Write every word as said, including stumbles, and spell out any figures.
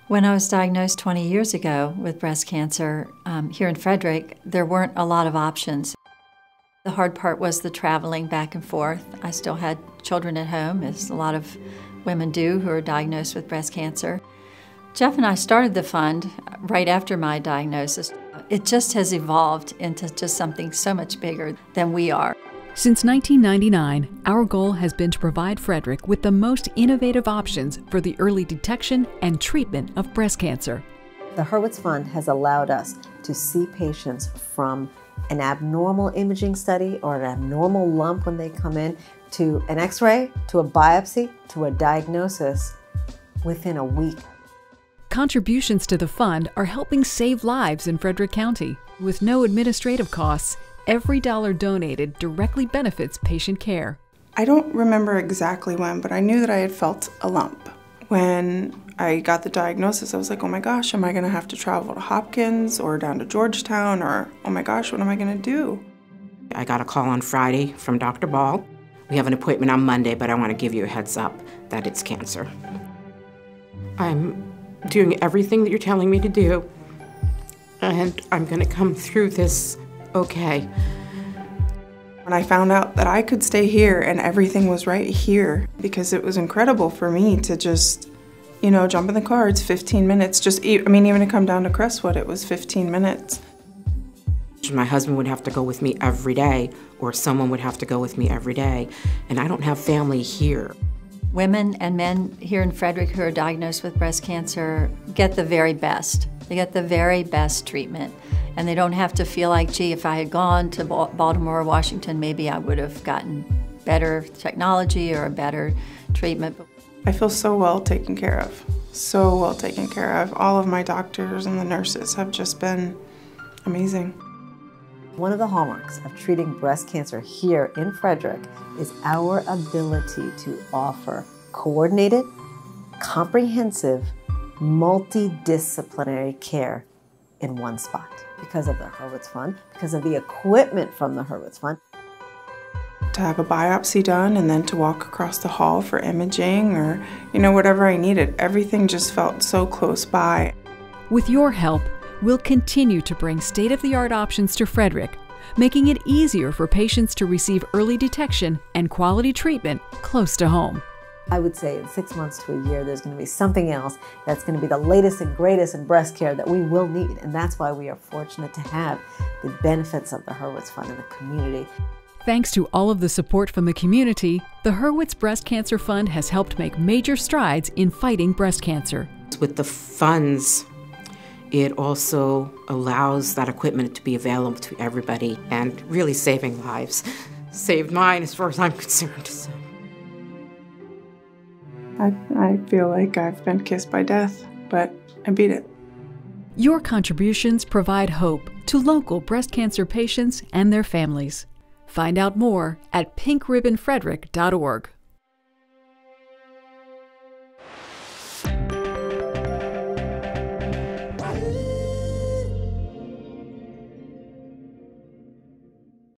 When I was diagnosed twenty years ago with breast cancer um, here in Frederick, there weren't a lot of options. The hard part was the traveling back and forth. I still had children at home, as a lot of women do who are diagnosed with breast cancer. Jeff and I started the fund right after my diagnosis. It just has evolved into just something so much bigger than we are. Since nineteen ninety-nine, our goal has been to provide Frederick with the most innovative options for the early detection and treatment of breast cancer. The Hurwitz Fund has allowed us to see patients from an abnormal imaging study or an abnormal lump when they come in to an x-ray, to a biopsy, to a diagnosis within a week. Contributions to the fund are helping save lives in Frederick County. With no administrative costs, every dollar donated directly benefits patient care. I don't remember exactly when, but I knew that I had felt a lump. When I got the diagnosis, I was like, oh my gosh, am I gonna have to travel to Hopkins or down to Georgetown, or oh my gosh, what am I gonna do? I got a call on Friday from Doctor Ball. We have an appointment on Monday, but I wanna give you a heads up that it's cancer. I'm doing everything that you're telling me to do, and I'm gonna come through this okay. When I found out that I could stay here and everything was right here, because it was incredible for me to just, you know, jump in the car, it's fifteen minutes, just, I mean, even to come down to Crestwood, it was fifteen minutes. My husband would have to go with me every day, or someone would have to go with me every day, and I don't have family here. Women and men here in Frederick who are diagnosed with breast cancer get the very best. They get the very best treatment. And they don't have to feel like, gee, if I had gone to Baltimore or Washington, maybe I would have gotten better technology or a better treatment. I feel so well taken care of, so well taken care of. All of my doctors and the nurses have just been amazing. One of the hallmarks of treating breast cancer here in Frederick is our ability to offer coordinated, comprehensive, multidisciplinary care in one spot. Because of the Hurwitz Fund, because of the equipment from the Hurwitz Fund. To have a biopsy done and then to walk across the hall for imaging or, you know, whatever I needed, everything just felt so close by. With your help, we'll continue to bring state-of-the-art options to Frederick, making it easier for patients to receive early detection and quality treatment close to home. I would say in six months to a year, there's going to be something else that's going to be the latest and greatest in breast care that we will need. And that's why we are fortunate to have the benefits of the Hurwitz Fund in the community. Thanks to all of the support from the community, the Hurwitz Breast Cancer Fund has helped make major strides in fighting breast cancer. With the funds, it also allows that equipment to be available to everybody and really saving lives. Saved mine as far as I'm concerned. So. I, I feel like I've been kissed by death, but I beat it. Your contributions provide hope to local breast cancer patients and their families. Find out more at pink ribbon frederick dot org.